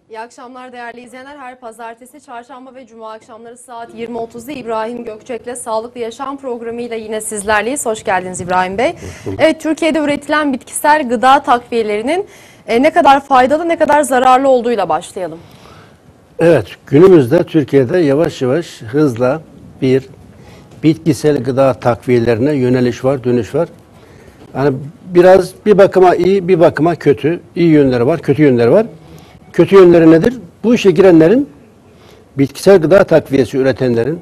İyi akşamlar değerli izleyenler. Her pazartesi, çarşamba ve cuma akşamları saat 20.30'da İbrahim Gökçek'le Sağlıklı Yaşam programıyla yine sizlerleyiz. Hoş geldiniz İbrahim Bey. Evet, Türkiye'de üretilen bitkisel gıda takviyelerinin ne kadar faydalı, ne kadar zararlı olduğuyla başlayalım. Evet, günümüzde Türkiye'de yavaş yavaş hızla bir bitkisel gıda takviyelerine yöneliş var, dönüş var. Yani biraz bir bakıma iyi, bir bakıma kötü. İyi yönleri var, kötü yönleri var. Kötü yönleri nedir? Bu işe girenlerin, bitkisel gıda takviyesi üretenlerin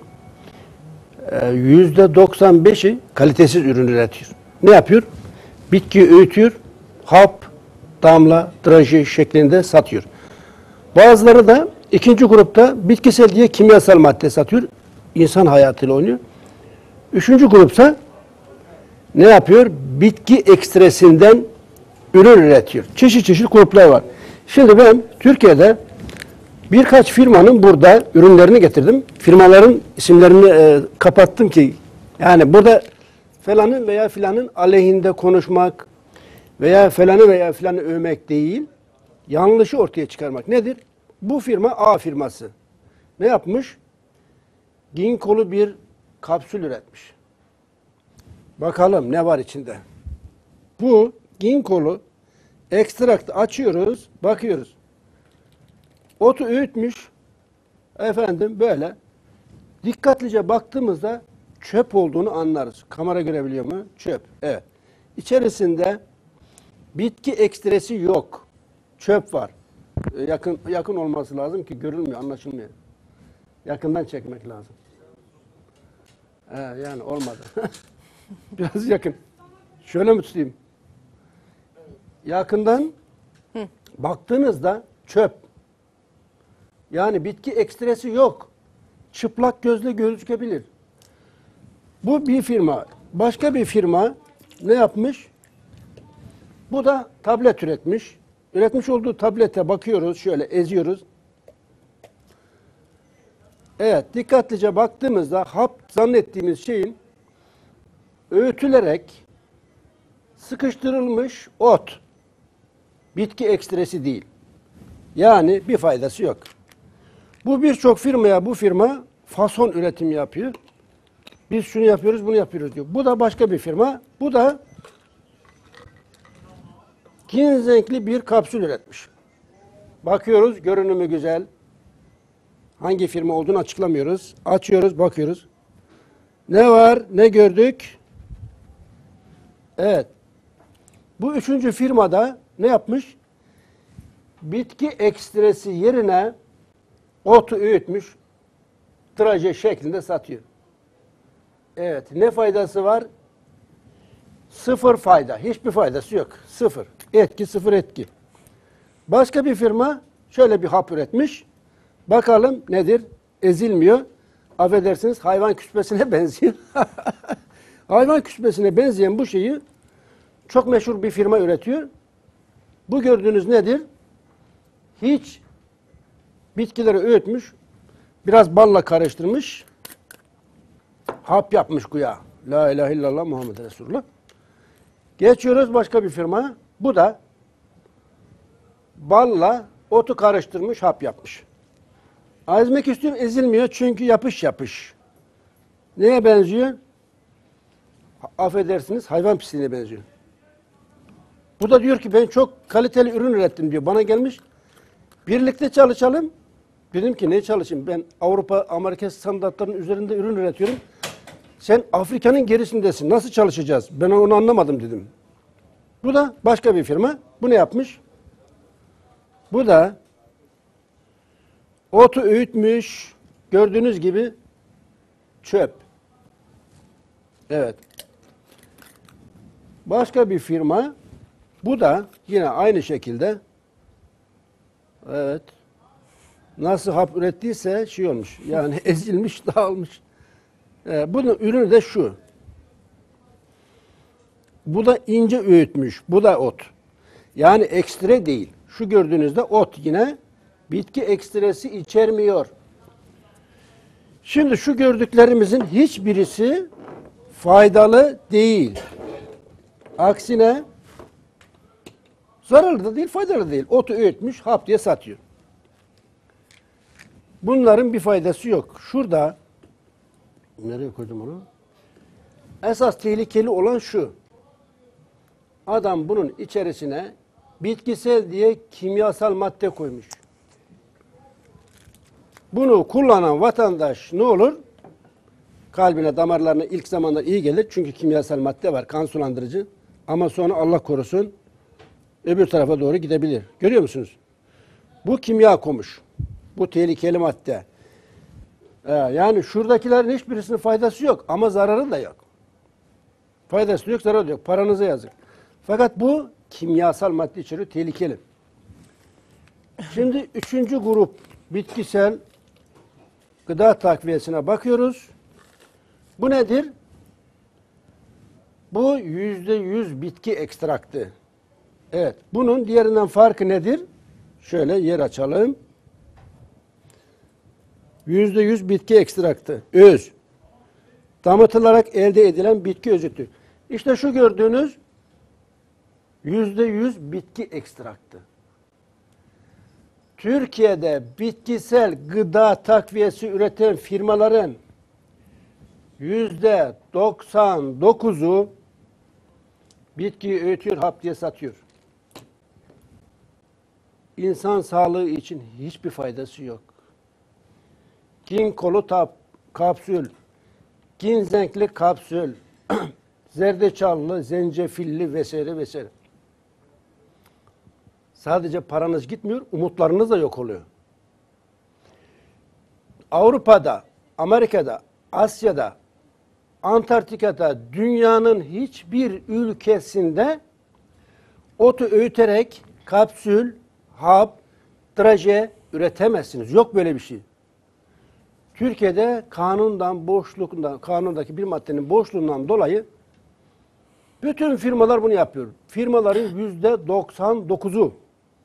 %95'i kalitesiz ürün üretiyor. Ne yapıyor? Bitki öğütüyor, hap, damla, draje şeklinde satıyor. Bazıları da ikinci grupta bitkisel diye kimyasal madde satıyor. İnsan hayatıyla oynuyor. Üçüncü grupsa ne yapıyor? Bitki ekstresinden ürün üretiyor. Çeşit çeşit gruplar var. Şimdi ben Türkiye'de birkaç firmanın burada ürünlerini getirdim. Firmaların isimlerini kapattım ki yani burada falanın veya filanın aleyhinde konuşmak veya falanı veya filanı övmek değil, yanlışı ortaya çıkarmak. Nedir? Bu firma A firması. Ne yapmış? Ginkgolu bir kapsül üretmiş. Bakalım ne var içinde. Bu ginkgolu ekstrakt açıyoruz, bakıyoruz. Otu öğütmüş. Efendim böyle. Dikkatlice baktığımızda çöp olduğunu anlarız. Kamera görebiliyor mu? Çöp. Evet. İçerisinde bitki ekstresi yok. Çöp var. Yakın olması lazım ki görülmüyor, anlaşılmıyor. Yakından çekmek lazım. Yani olmadı. Biraz yakın. Şöyle mi tutayım? Yakından baktığınızda çöp. Yani bitki ekstresi yok. Çıplak gözle gözükebilir. Bu bir firma. Başka bir firma ne yapmış? Bu da tablet üretmiş. Üretmiş olduğu tablete bakıyoruz, şöyle eziyoruz. Evet, dikkatlice baktığımızda hap zannettiğimiz şeyin öğütülerek sıkıştırılmış ot. Bitki ekstresi değil. Yani bir faydası yok. Bu birçok firmaya bu firma fason üretim yapıyor. Biz şunu yapıyoruz, bunu yapıyoruz diyor. Bu da başka bir firma. Bu da ginsengli bir kapsül üretmiş. Bakıyoruz, görünümü güzel. Hangi firma olduğunu açıklamıyoruz. Açıyoruz, bakıyoruz. Ne var, ne gördük? Evet. Bu üçüncü firmada ne yapmış? Bitki ekstresi yerine otu öğütmüş, draje şeklinde satıyor. Evet. Ne faydası var? Sıfır fayda. Hiçbir faydası yok. Sıfır. Etki, sıfır etki. Başka bir firma şöyle bir hap üretmiş. Bakalım nedir? Ezilmiyor. Affedersiniz, hayvan küspesine benziyor. Hayvan küspesine benzeyen bu şeyi çok meşhur bir firma üretiyor. Bu gördüğünüz nedir? Hiç bitkileri öğütmüş, biraz balla karıştırmış, hap yapmış güya. La ilahe illallah Muhammed Resulullah. Geçiyoruz başka bir firma. Bu da balla otu karıştırmış, hap yapmış. Ezmek istiyorum, ezilmiyor çünkü yapış yapış. Neye benziyor? Affedersiniz, hayvan pisliğine benziyor. Bu da diyor ki ben çok kaliteli ürün ürettim diyor. Bana gelmiş, birlikte çalışalım. Dedim ki ne çalışayım? Ben Avrupa, Amerika standartlarının üzerinde ürün üretiyorum. Sen Afrika'nın gerisindesin. Nasıl çalışacağız? Ben onu anlamadım dedim. Bu da başka bir firma. Bu ne yapmış? Bu da otu öğütmüş. Gördüğünüz gibi çöp. Evet. Başka bir firma. Bu da yine aynı şekilde evet. Nasıl hap ürettiyse şey olmuş. Yani ezilmiş, dağılmış. Bunun ürünü de şu. Bu da ince öğütmüş. Bu da ot. Yani ekstre değil. Şu gördüğünüzde ot yine bitki ekstresi içermiyor. Şimdi şu gördüklerimizin hiçbirisi faydalı değil. Aksine zararlı da değil, faydalı da değil. Otu öğütmüş, hap diye satıyor. Bunların bir faydası yok. Şurada, nereye koydum onu? Esas tehlikeli olan şu. Adam bunun içerisine bitkisel diye kimyasal madde koymuş. Bunu kullanan vatandaş ne olur? Kalbine, damarlarına ilk zamanlar iyi gelir. Çünkü kimyasal madde var, kan sulandırıcı. Ama sonra Allah korusun öbür tarafa doğru gidebilir. Görüyor musunuz? Bu kimya komuş. Bu tehlikeli madde. Yani şuradakilerin hiçbirisinin faydası yok ama zararı da yok. Faydası yok, zararı da yok. Paranıza yazık. Fakat bu kimyasal madde içeriyor, tehlikeli. Şimdi üçüncü grup bitkisel gıda takviyesine bakıyoruz. Bu nedir? Bu %100 bitki ekstraktı. Evet. Bunun diğerinden farkı nedir? Şöyle yer açalım. %100 bitki ekstraktı. Öz. Damıtılarak elde edilen bitki özütü. İşte şu gördüğünüz %100 bitki ekstraktı. Türkiye'de bitkisel gıda takviyesi üreten firmaların %99'u bitkiyi öğütüyor, hap diye satıyor. İnsan sağlığı için hiçbir faydası yok. Ginkolu kapsül, ginzenkli kapsül, zerdeçallı, zencefilli vesaire vesaire. Sadece paranız gitmiyor, umutlarınız da yok oluyor. Avrupa'da, Amerika'da, Asya'da, Antarktika'da, dünyanın hiçbir ülkesinde otu öğüterek kapsül, hap, draje üretemezsiniz. Yok böyle bir şey. Türkiye'de kanundaki bir maddenin boşluğundan dolayı bütün firmalar bunu yapıyor. Firmaların %99'u.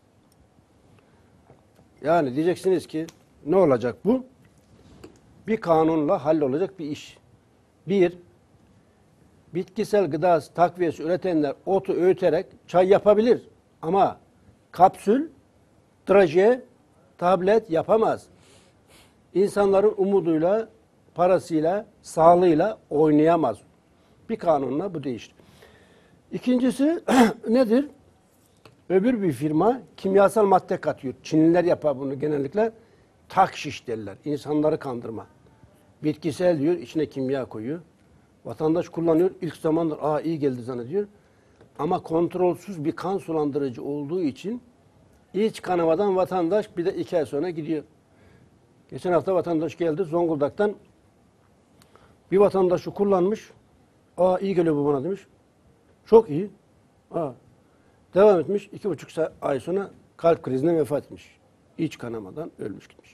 Yani diyeceksiniz ki ne olacak bu? Bir kanunla hallolacak bir iş. Bir, bitkisel gıda takviyesi üretenler otu öğüterek çay yapabilir. Ama kapsül, draje, tablet yapamaz. İnsanların umuduyla, parasıyla, sağlığıyla oynayamaz. Bir kanunla bu değişti. İkincisi nedir? Öbür bir firma kimyasal madde katıyor. Çinliler yapar bunu genellikle. Takşiş derler. İnsanları kandırma. Bitkisel diyor, içine kimya koyuyor. Vatandaş kullanıyor. İlk zamanlar iyi geldi zannediyor. Ama kontrolsüz bir kan sulandırıcı olduğu için iç kanamadan vatandaş bir de 2 ay sonra gidiyor. Geçen hafta vatandaş geldi Zonguldak'tan. Bir vatandaşı kullanmış. İyi geliyor bu bana demiş. Çok iyi. Devam etmiş. 2,5 ay sonra kalp krizinden vefat etmiş. İç kanamadan ölmüş gitmiş.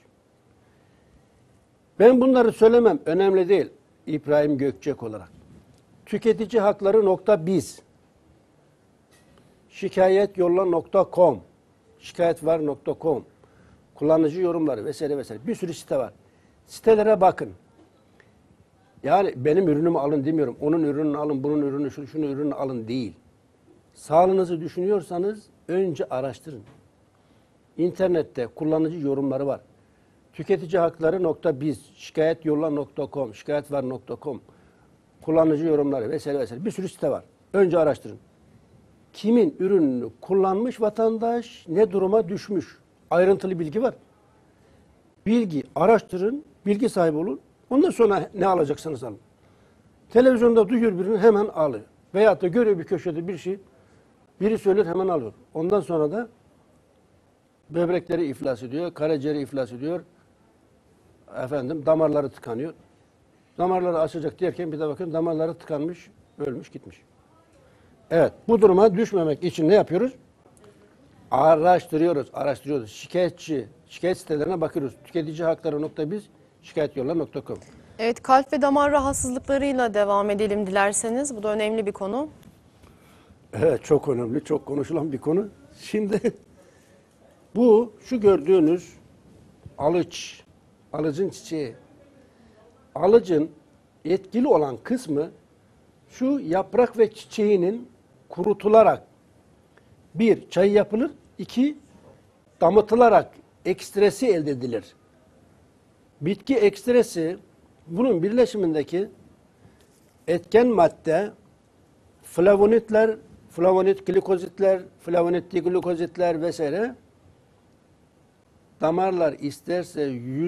Ben bunları söylemem. Önemli değil. İbrahim Gökçek olarak. Tüketici hakları.biz şikayetyolla.com şikayetvar.com kullanıcı yorumları vesaire vesaire. Bir sürü site var. Sitelere bakın. Yani benim ürünümü alın demiyorum. Onun ürününü alın, bunun ürünü, şunun ürünü alın değil. Sağlığınızı düşünüyorsanız önce araştırın. İnternette kullanıcı yorumları var. Tüketici hakları.biz şikayetyolla.com şikayetvar.com kullanıcı yorumları vesaire vesaire. Bir sürü site var. Önce araştırın. Kimin ürününü kullanmış vatandaş, ne duruma düşmüş? Ayrıntılı bilgi var. Bilgi araştırın, bilgi sahibi olun. Ondan sonra ne alacaksanız alın. Televizyonda duyuyor birini hemen alıyor. Veyahut da görüyor bir köşede bir şey, biri söylüyor hemen alıyor. Ondan sonra da böbrekleri iflas ediyor, karaciğeri iflas ediyor. Damarları tıkanıyor. Damarları açacak derken bir de bakın damarları tıkanmış, ölmüş gitmiş. Evet, bu duruma düşmemek için ne yapıyoruz? Araştırıyoruz. Şikayet sitelerine bakıyoruz. Tüketici hakları.biz şikayetyolla.com. Evet, kalp ve damar rahatsızlıklarıyla devam edelim dilerseniz. Bu da önemli bir konu. Evet, çok önemli, çok konuşulan bir konu. Şimdi şu gördüğünüz alıcın çiçeği. Alıcın etkili olan kısmı şu yaprak ve çiçeğinin kurutularak bir, çay yapılır, 2, damıtılarak ekstresi elde edilir. Bitki ekstresi bunun birleşimindeki etken madde flavonitler, flavonit glikozitler, flavonit diglukozitler vesaire damarlar isterse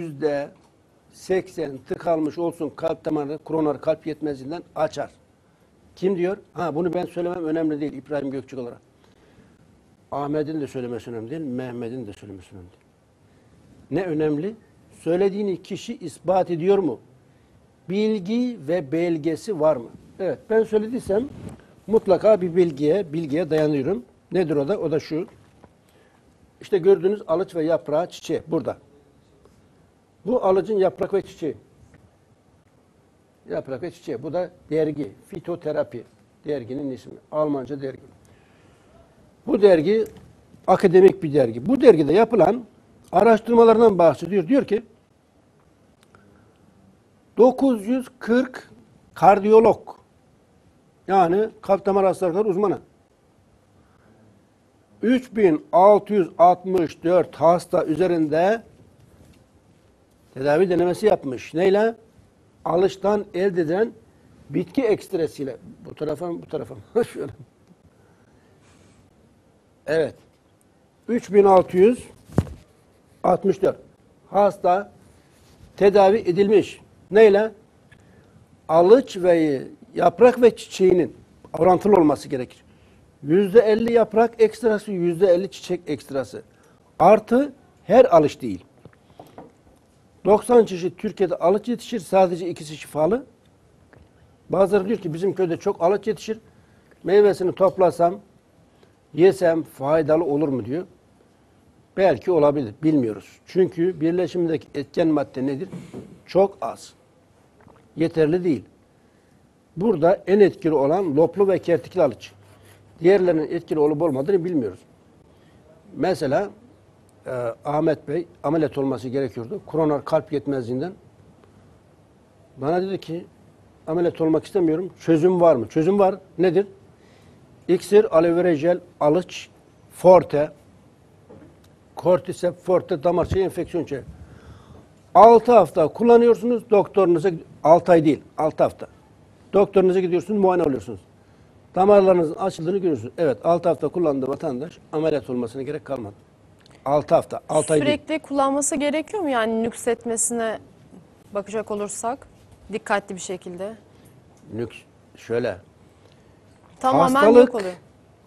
%80 tıkanmış olsun kalp damarı kroner kalp yetmezliğinden açar. Kim diyor? Bunu ben söylemem önemli değil İbrahim Gökçek olarak. Ahmet'in de söylemesi önemli değil, Mehmet'in de söylemesi önemli değil. Ne önemli? Söylediğini kişi ispat ediyor mu? Bilgi ve belgesi var mı? Evet, ben söylediysem mutlaka bir bilgiye dayanıyorum. Nedir o da? O da şu. İşte gördüğünüz alıç ve yaprağı çiçeği burada. Bu alıcın yaprak ve çiçeği. Yaprak ve çiçeği. Bu da dergi. Fitoterapi. Derginin ismi. Almanca dergi. Bu dergi akademik bir dergi. Bu dergide yapılan araştırmalardan bahsediyor. Diyor ki 940 kardiyolog yani kalp damar hastalıkları uzmanı 3664 hasta üzerinde tedavi denemesi yapmış. Neyle? Alıştan elde edilen bitki ekstresiyle. Bu tarafa mı? Bu tarafa mı? Şöyle. Evet. 3664 hasta tedavi edilmiş. Neyle? Alıç ve yaprak ve çiçeğinin orantılı olması gerekir. %50 yaprak ekstrası, %50 çiçek ekstrası. Artı her alıç değil. 90 çeşit Türkiye'de alıç yetişir. Sadece ikisi şifalı. Bazıları diyor ki bizim köyde çok alıç yetişir. Meyvesini toplasam, yesem faydalı olur mu diyor. Belki olabilir. Bilmiyoruz. Çünkü birleşimindeki etken madde nedir? Çok az. Yeterli değil. Burada en etkili olan loplu ve kertikli alıç. Diğerlerinin etkili olup olmadığını bilmiyoruz. Mesela Ahmet Bey ameliyat olması gerekiyordu. Kroner kalp yetmezliğinden. Bana dedi ki ameliyat olmak istemiyorum. Çözüm var mı? Çözüm var. Nedir? İksir, aloe vera jel, alıç, forte, kortisep, forte, damar çayı, enfeksiyon çayı. 6 hafta kullanıyorsunuz. Doktorunuza 6 ay değil, 6 hafta. Doktorunuza gidiyorsunuz, muayene oluyorsunuz. Damarlarınızın açıldığını görüyorsunuz. Evet, 6 hafta kullandığı vatandaş ameliyat olmasına gerek kalmadı. 6 hafta, 6 ay değil. Sürekli kullanması gerekiyor mu yani nüksetmesine bakacak olursak dikkatli bir şekilde? Şöyle. Tamamen Hastalık, yok oluyor.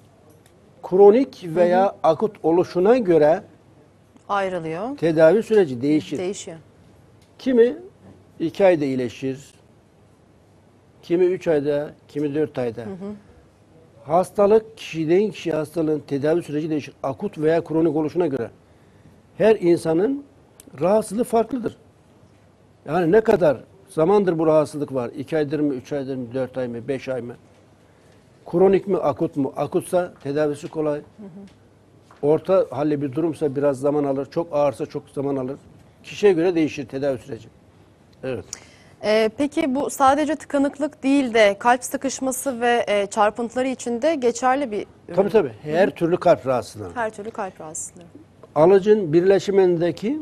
kronik veya akut oluşuna göre Ayrılıyor. tedavi süreci değişir. Değişiyor. Kimi 2 ayda iyileşir, kimi 3 ayda, kimi 4 ayda. Hastalık kişiden kişiye hastalığın tedavi süreci değişir. Akut veya kronik oluşuna göre. Her insanın rahatsızlığı farklıdır. Yani ne kadar zamandır bu rahatsızlık var? 2 aydır mı, 3 aydır mı, 4 ay mı, 5 ay mı? Kronik mi, akut mu? Akutsa tedavisi kolay. Orta halli bir durumsa biraz zaman alır. Çok ağırsa çok zaman alır. Kişiye göre değişir tedavi süreci. Evet. Peki bu sadece tıkanıklık değil de kalp sıkışması ve çarpıntıları için de geçerli bir ürün. Tabii. Her türlü kalp rahatsızlığı. Her türlü kalp rahatsızlığı. Alıcın birleşimindeki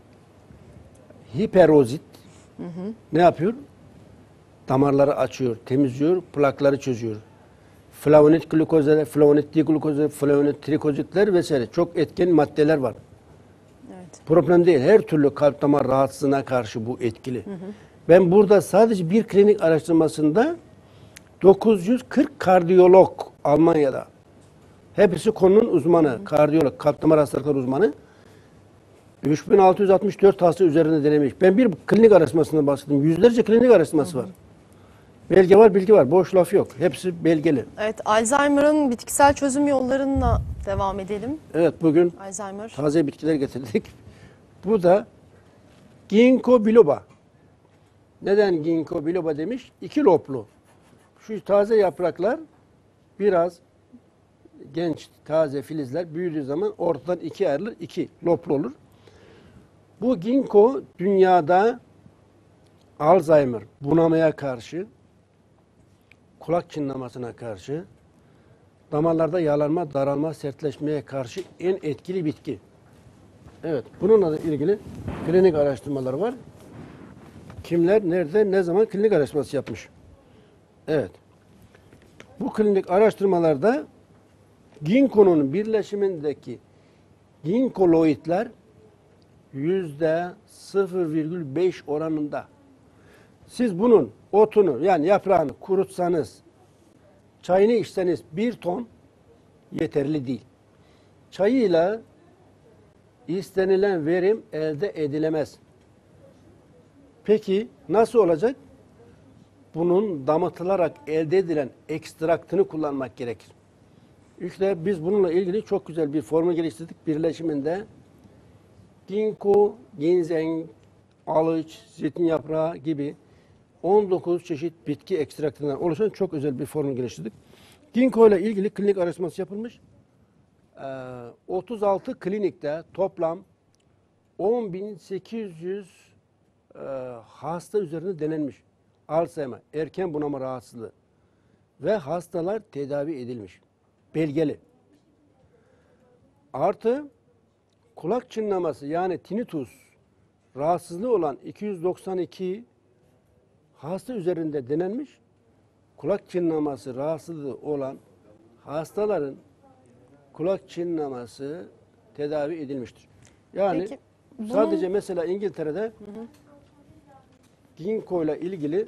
hiperozit ne yapıyor? Damarları açıyor, temizliyor, plakları çözüyor. Flavonit glukozlar, flavonit diglukozlar, flavonit trikozitler vesaire çok etken maddeler var. Evet. Problem değil. Her türlü kalp damar rahatsızlığına karşı bu etkili. Ben burada sadece bir klinik araştırmasında 940 kardiyolog Almanya'da. Hepsi konunun uzmanı, kardiyolog, kalp damar hastalıkları uzmanı. 3664 hasta üzerinde denemiş. Ben bir klinik araştırmasından bahsettim. Yüzlerce klinik araştırması var. Belge var, bilgi var. Boş laf yok. Hepsi belgeli. Evet, Alzheimer'ın bitkisel çözüm yollarına devam edelim. Evet, bugün Alzheimer. taze bitkiler getirdik. Bu da ginkgo biloba. Neden ginkgo biloba demiş? 2 loblu. Şu taze yapraklar biraz genç taze filizler büyüdüğü zaman ortadan 2 ayrılır, 2 loblu olur. Bu ginkgo dünyada Alzheimer, bunamaya karşı, kulak çınlamasına karşı, damarlarda yağlanma, daralma, sertleşmeye karşı en etkili bitki. Evet, bununla da ilgili klinik araştırmalar var. kimler, nerede, ne zaman klinik araştırması yapmış? Evet. Bu klinik araştırmalarda ginkonun birleşimindeki ginkoloidler %0,5 oranında. Siz bunun otunu yani yaprağını kurutsanız, çayını içseniz 1 ton yeterli değil. Çayıyla istenilen verim elde edilemez. Peki nasıl olacak? Bunun damıtılarak elde edilen ekstraktını kullanmak gerekir. İşte biz bununla ilgili çok güzel bir formül geliştirdik. Birleşiminde ginkgo, ginseng, alıç, zeytin yaprağı gibi 19 çeşit bitki ekstraktından oluşan çok özel bir formül geliştirdik. Ginkgo ile ilgili klinik araştırması yapılmış. 36 klinikte toplam 10.800 hasta üzerinde denenmiş. Alzheimer, erken bunama rahatsızlığı ve hastalar tedavi edilmiş. Belgeli. Artı kulak çınlaması yani tinnitus rahatsızlığı olan 292 hasta üzerinde denenmiş. Kulak çınlaması rahatsızlığı olan hastaların kulak çınlaması tedavi edilmiştir. Yani Peki, sadece mesela İngiltere'de ginkgo ile ilgili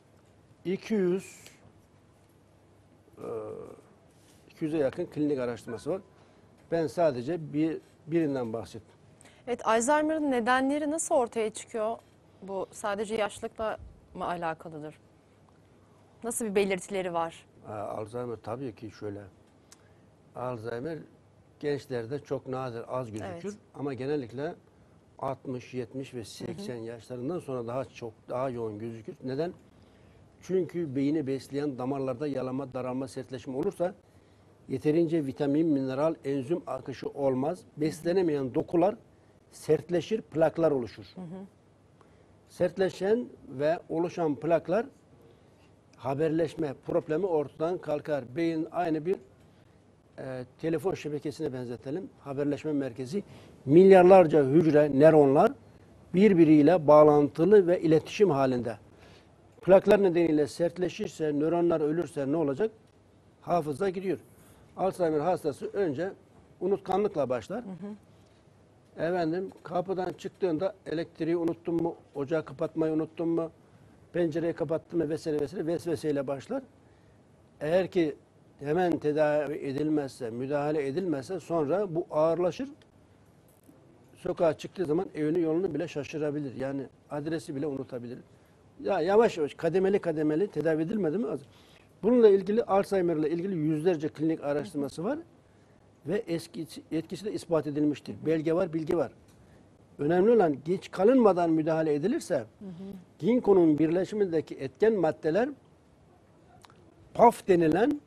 200'e yakın klinik araştırması var. Ben sadece birinden bahsettim. Evet, Alzheimer'ın nedenleri nasıl ortaya çıkıyor? Bu sadece yaşlılıkla mı alakalıdır? Nasıl bir belirtileri var? Alzheimer tabii ki şöyle. Alzheimer gençlerde çok nadir, az gözükür. Evet. Ama genellikle 60, 70 ve 80 yaşlarından sonra daha yoğun gözükür. Neden? Çünkü beyni besleyen damarlarda yalama, daralma, sertleşme olursa yeterince vitamin, mineral, enzim akışı olmaz. Beslenemeyen dokular sertleşir, plaklar oluşur. Sertleşen ve oluşan plaklar haberleşme problemi ortadan kalkar. Beyin aynı bir telefon şebekesine benzetelim. Haberleşme merkezi. Milyarlarca hücre, nöronlar birbiriyle bağlantılı ve iletişim halinde. Plaklar nedeniyle sertleşirse, nöronlar ölürse ne olacak? Hafıza gidiyor. Alzheimer hastası önce unutkanlıkla başlar. Efendim kapıdan çıktığında elektriği unuttun mu, ocağı kapatmayı unuttun mu, pencereyi kapattın mı vesaire vesaire vesveseyle başlar. Eğer ki hemen tedavi edilmezse, müdahale edilmezse sonra bu ağırlaşır. Sokağa çıktığı zaman evini yolunu bile şaşırabilir. Yani adresi bile unutabilir. Ya yavaş yavaş kademeli kademeli tedavi edilmedi mi? Bununla ilgili Alzheimer ile ilgili yüzlerce klinik araştırması var ve etkisi de ispat edilmiştir. Belge var, bilgi var. Önemli olan geç kalınmadan müdahale edilirse ginkgonun birleşimindeki etken maddeler PAF denilen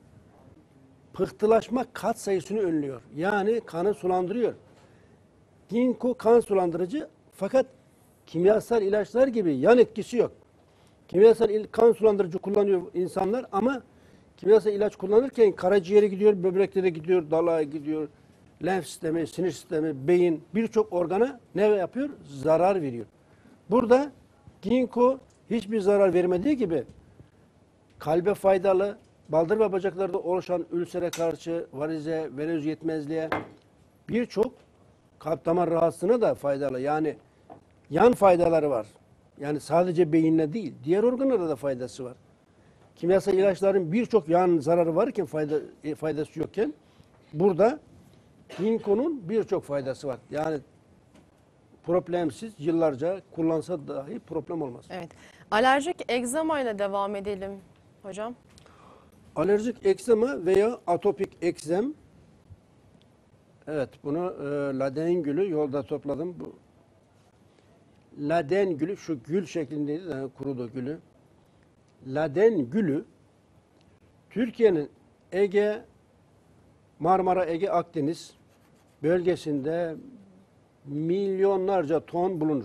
pıhtılaşma kat sayısını önlüyor. Yani kanı sulandırıyor. Ginkgo kan sulandırıcı fakat kimyasal ilaçlar gibi yan etkisi yok. Kimyasal kan sulandırıcı kullanıyor insanlar ama kimyasal ilaç kullanırken karaciğere gidiyor, böbreklere gidiyor, dalağa gidiyor, lenf sistemi, sinir sistemi, beyin birçok organa ne yapıyor? Zarar veriyor. Burada ginkgo hiçbir zarar vermediği gibi kalbe faydalı, baldır ve bacaklarda oluşan ülsere karşı, varize, venöz yetmezliğe birçok kalp damar rahatsızlığına da faydalı. Yani yan faydaları var. Yani sadece beyinle değil, diğer organlara da faydası var. Kimyasal ilaçların birçok yan zararı varken faydası yokken burada ginkgonun birçok faydası var. Yani problemsiz yıllarca kullansa dahi problem olmaz. Evet. Alerjik egzama ile devam edelim hocam. Alerjik egzama veya atopik egzem. Evet, bunu laden gülü yolda topladım. Bu laden gülü şu gül şeklindeydi de kurudu gülü. Laden gülü Türkiye'nin Ege, Marmara, Ege, Akdeniz bölgesinde milyonlarca ton bulunur.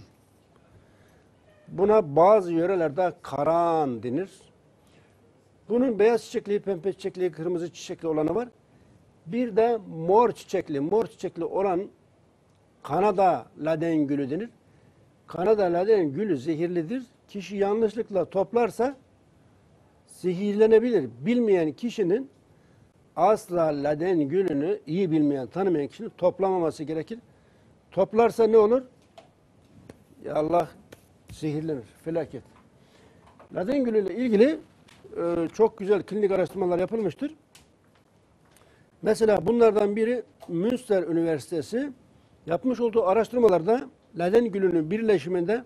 Buna bazı yörelerde karan denir. Bunun beyaz çiçekli, pembe çiçekli, kırmızı çiçekli olanı var. Bir de mor çiçekli olan Kanada laden gülü denir. Kanada laden gülü zehirlidir. Kişi yanlışlıkla toplarsa zehirlenebilir. Bilmeyen kişinin asla laden gülünü iyi bilmeyen, tanımayan kişinin toplamaması gerekir. Toplarsa ne olur? Ya Allah, zehirlenir. Felaket. Laden gülüyle ilgili çok güzel klinik araştırmalar yapılmıştır. Mesela bunlardan biri Münster Üniversitesi yapmış olduğu araştırmalarda laden gülünün birleşiminde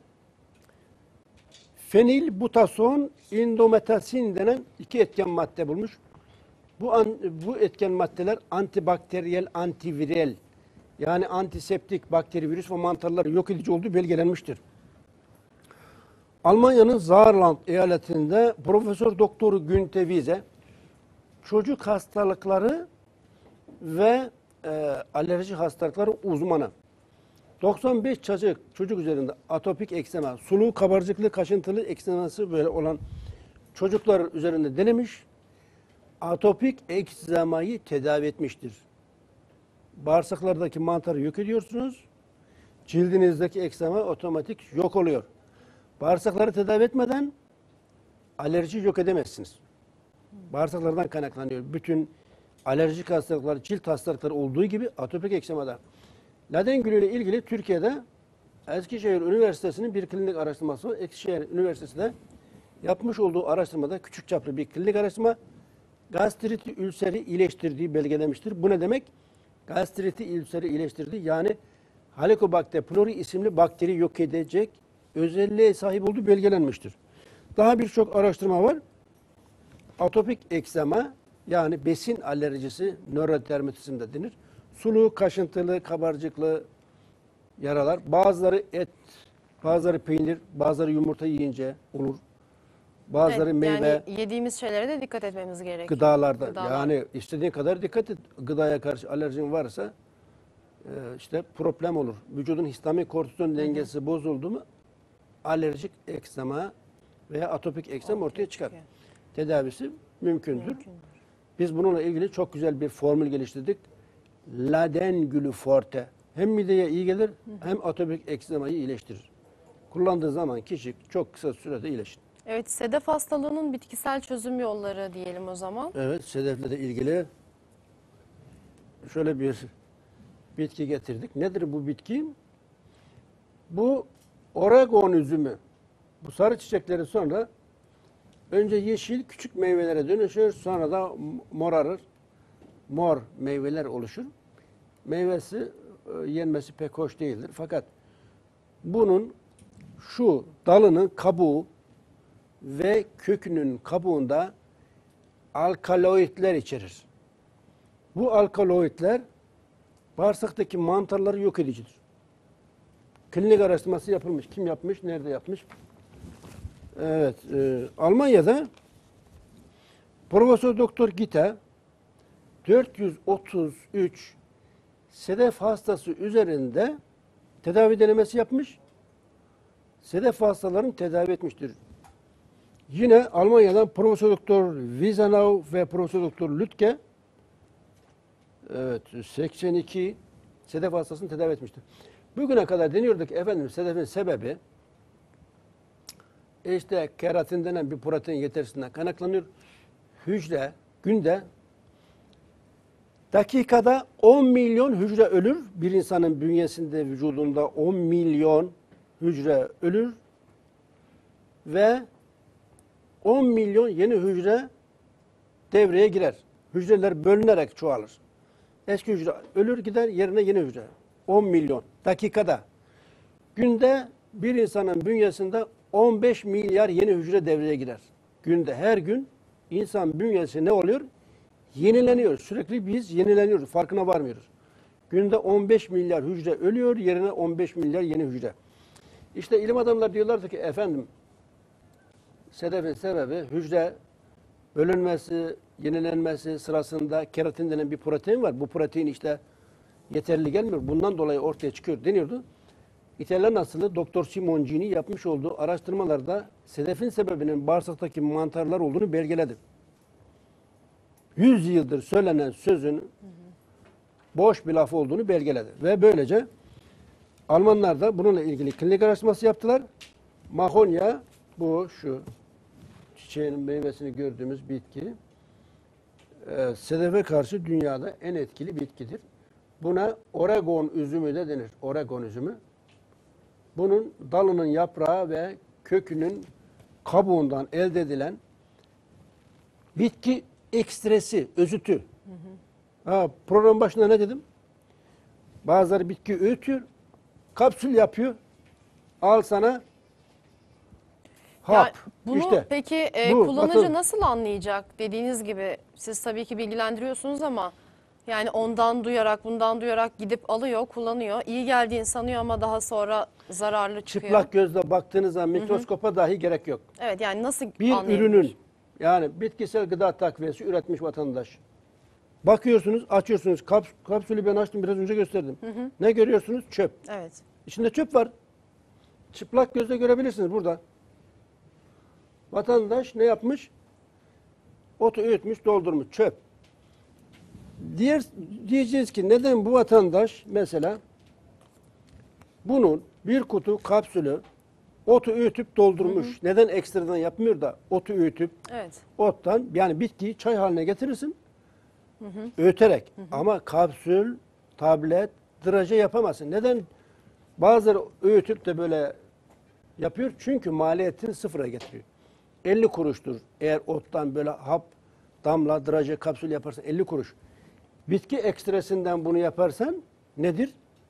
fenilbutason indometasin denen iki etken madde bulmuş. Bu etken maddeler antibakteriyel, antivirel, yani antiseptik, bakteri, virüs ve mantarları yok edici olduğu belgelenmiştir. Almanya'nın Saarland eyaletinde Profesör Doktor Günter Wiese çocuk hastalıkları ve alerji hastalıkları uzmanı. 95 çocuk üzerinde atopik eksema, sulu, kabarcıklı, kaşıntılı ekseması böyle olan çocuklar üzerinde denemiş. Atopik ekzemayı tedavi etmiştir. Bağırsaklardaki mantarı yok ediyorsunuz. Cildinizdeki eksema otomatik yok oluyor. Bağırsakları tedavi etmeden alerji yok edemezsiniz. Bağırsaklardan kaynaklanıyor. Bütün alerjik hastalıklar, cilt hastalıkları olduğu gibi atopik eksemada. Laden gülü ile ilgili Türkiye'de Eskişehir Üniversitesi'nin bir klinik araştırması var. Eskişehir Üniversitesi'de yapmış olduğu araştırmada küçük çaplı bir klinik araştırma gastriti ülseri iyileştirdiği belgelemiştir. Bu ne demek? Gastriti ülseri iyileştirdiği, yani Helicobacter pylori isimli bakteri yok edecek özelliğe sahip olduğu belgelenmiştir. Daha birçok araştırma var. Atopik eksema, yani besin alerjisi, nörodermatizm de denir. Sulu, kaşıntılı, kabarcıklı yaralar. Bazıları et, bazıları peynir, bazıları yumurta yiyince olur. Bazıları Evet, meyve, yani yediğimiz şeylere de dikkat etmemiz gerekiyor. gıdalarda. Yani istediğin kadar dikkat et. Gıdaya karşı alerjin varsa işte problem olur. Vücudun histamin kortizon dengesi bozuldu mu alerjik eksema veya atopik eksem ortaya çıkar. Tedavisi mümkündür. Biz bununla ilgili çok güzel bir formül geliştirdik. Laden gülü forte. Hem mideye iyi gelir hem atopik ekzemayı iyileştirir. Kullandığı zaman kişi çok kısa sürede iyileşir. Evet, sedef hastalığının bitkisel çözüm yolları diyelim o zaman. Evet, sedefle de ilgili şöyle bir bitki getirdik. Nedir bu bitki? Bu Oregon üzümü. Bu sarı çiçekleri sonra önce yeşil küçük meyvelere dönüşür, sonra da morarır. Mor meyveler oluşur. Meyvesi yenmesi pek hoş değildir. Fakat bunun şu dalının kabuğu ve kökünün kabuğunda alkaloidler içerir. Bu alkaloidler bağırsaktaki mantarları yok edicidir. Klinik araştırması yapılmış. Kim yapmış? Nerede yapmış? Evet, Almanya'da Profesör Doktor Gitter 433 sedef hastası üzerinde tedavi denemesi yapmış. Sedef hastalarını tedavi etmiştir. Yine Almanya'dan Profesör Doktor Wiesenau ve Profesör Doktor Lütke 82 sedef hastasını tedavi etmiştir. Bugüne kadar deniyorduk ki efendim sedefin sebebi işte keratin denen bir protein yetersizliğinden kaynaklanıyor. Hücre günde dakikada 10 milyon hücre ölür. Bir insanın bünyesinde, vücudunda 10 milyon hücre ölür ve 10 milyon yeni hücre devreye girer. Hücreler bölünerek çoğalır. Eski hücre ölür gider, yerine yeni hücre. 10 milyon dakikada. Günde bir insanın bünyesinde 15 milyar yeni hücre devreye girer. Günde, her gün insan bünyesi ne oluyor? Yenileniyor. Sürekli biz yenileniyoruz. Farkına varmıyoruz. Günde 15 milyar hücre ölüyor, yerine 15 milyar yeni hücre. İşte ilim adamları diyorlardı ki efendim sedefin sebebi hücre bölünmesi, yenilenmesi sırasında keratin denen bir protein var. Bu protein işte yeterli gelmiyor. Bundan dolayı ortaya çıkıyor deniyordu. İtalyan asıllı Doktor Simoncini yapmış olduğu araştırmalarda sedefin sebebinin bağırsaktaki mantarlar olduğunu belgeledi. 100 yıldır söylenen sözün boş bir laf olduğunu belgeledi. Ve böylece Almanlar da bununla ilgili klinik araştırması yaptılar. Mahonya, bu şu çiçeğinin meyvesini gördüğümüz bitki, sedefe karşı dünyada en etkili bitkidir. Buna Oregon üzümü de denir. Oregon üzümü. Bunun dalının yaprağı ve kökünün kabuğundan elde edilen bitki ekstresi, özütü. Program başında ne dedim? Bazıları bitki öğütüyor, kapsül yapıyor. Al sana hap. Ya bunu işte. peki Bu, kullanıcı bakın. nasıl anlayacak? Dediğiniz gibi siz tabii ki bilgilendiriyorsunuz ama yani ondan duyarak, bundan duyarak gidip alıyor, kullanıyor. İyi geldiğini sanıyor ama daha sonra zararlı çıkıyor. Çıplak gözle baktığınız zaman mikroskopa dahi gerek yok. Evet, yani nasıl Bir anlayabilir? ürünün, yani bitkisel gıda takviyesi üretmiş vatandaş. Bakıyorsunuz, açıyorsunuz. Kapsülü ben açtım, biraz önce gösterdim. Ne görüyorsunuz? Çöp. Evet. İçinde çöp var. Çıplak gözle görebilirsiniz burada. Vatandaş ne yapmış? Otu öğütmüş, doldurmuş. Çöp. Diyeceğiz ki neden bu vatandaş mesela bunun bir kutu kapsülü otu öğütüp doldurmuş. Neden ekstradan yapmıyor da otu öğütüp Evet. ottan, yani bitkiyi çay haline getirirsin öğüterek. Ama kapsül, tablet, draje yapamazsın. Neden? Bazıları öğütüp de böyle yapıyor. Çünkü maliyetini sıfıra getiriyor. 50 kuruştur. Eğer ottan böyle hap, damla, draje, kapsül yaparsan 50 kuruş. Bitki ekstresinden bunu yaparsan nedir?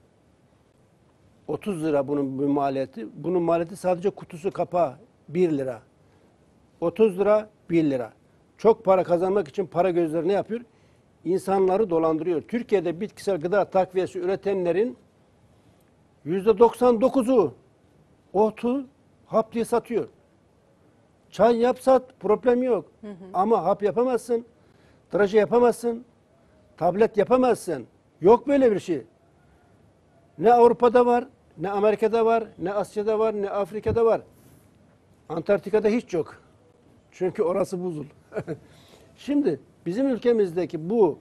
30 lira bunun bir maliyeti. Bunun maliyeti sadece kutusu, kapağı 1 lira. 30 lira, 1 lira. Çok para kazanmak için para gözleri ne yapıyor? İnsanları dolandırıyor. Türkiye'de bitkisel gıda takviyesi üretenlerin %99'u otu hap diye satıyor. Çay yap sat, problem yok. Ama hap yapamazsın, draje yapamazsın, tablet yapamazsın. Yok böyle bir şey. Ne Avrupa'da var, ne Amerika'da var, ne Asya'da var, ne Afrika'da var. Antarktika'da hiç yok. Çünkü orası buzul. Şimdi bizim ülkemizdeki bu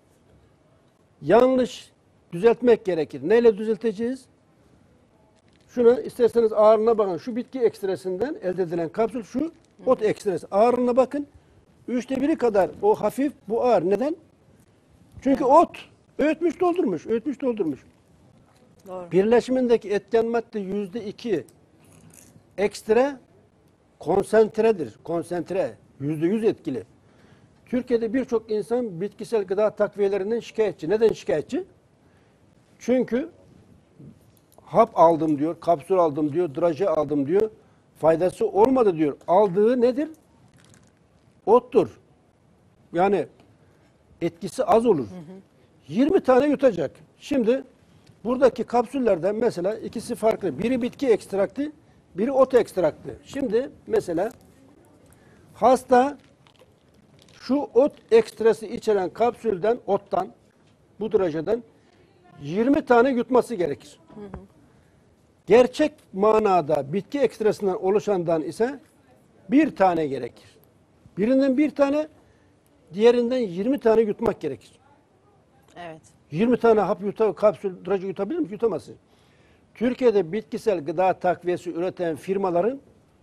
yanlış düzeltmek gerekir. Neyle düzelteceğiz? Şunu isterseniz ağırlığına bakın. Şu bitki ekstresinden elde edilen kapsül, şu ot ekstresi. Ağırlığına bakın. 1/3 kadar o hafif, bu ağır. Neden? Çünkü ot öğütmüş doldurmuş. Öğütmüş doldurmuş. Doğru. Birleşimindeki etken madde %2. Ekstra konsentredir. Konsantre. %100 etkili. Türkiye'de birçok insan bitkisel gıda takviyelerinden şikayetçi. Neden şikayetçi? Çünkü hap aldım diyor, kapsül aldım diyor, draje aldım diyor. Faydası olmadı diyor. Aldığı nedir? Ottur. Yani etkisi az olur. 20 tane yutacak. Şimdi buradaki kapsüllerden mesela ikisi farklı. Biri bitki ekstraktı, biri ot ekstraktı. Şimdi mesela hasta şu ot ekstrası içeren kapsülden, ottan, bu drajeden 20 tane yutması gerekir. Gerçek manada bitki ekstrasından oluşandan ise bir tane gerekir. Birinden bir tane, diğerinden 20 tane yutmak gerekir. Evet. 20 tane hap kapsül, draje yutabilir mi? Yutamazsın. Türkiye'de bitkisel gıda takviyesi üreten firmaların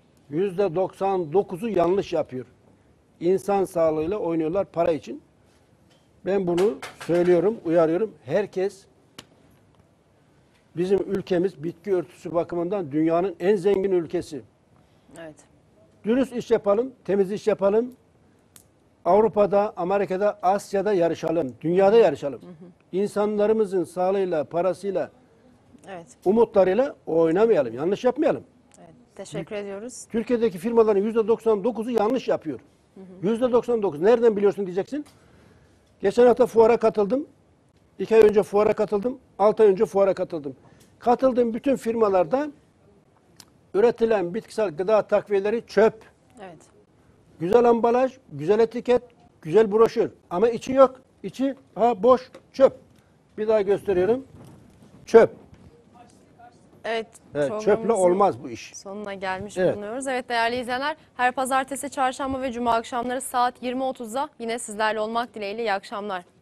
%99'u yanlış yapıyor. İnsan sağlığıyla oynuyorlar para için. Ben bunu söylüyorum, uyarıyorum. Herkes, bizim ülkemiz bitki örtüsü bakımından dünyanın en zengin ülkesi. Evet. Dürüst iş yapalım, temiz iş yapalım. Avrupa'da, Amerika'da, Asya'da yarışalım. Dünyada yarışalım. İnsanlarımızın sağlığıyla, parasıyla, Evet. umutlarıyla oynamayalım. Yanlış yapmayalım. Evet. Teşekkür ediyoruz. Türkiye'deki firmaların %99'u yanlış yapıyor. %99. Nereden biliyorsun diyeceksin. Geçen hafta fuara katıldım. 2 ay önce fuara katıldım. 6 ay önce fuara katıldım. Katıldığım bütün firmalarda üretilen bitkisel gıda takviyeleri çöp. Evet. Güzel ambalaj, güzel etiket, güzel broşür. Ama içi yok. İçi boş, çöp. Bir daha gösteriyorum. Çöp. Evet. Evet, çöple programımızın olmaz bu iş. sonuna gelmiş Evet. bulunuyoruz. Evet değerli izleyenler, her pazartesi, çarşamba ve cuma akşamları saat 20.30'da yine sizlerle olmak dileğiyle iyi akşamlar.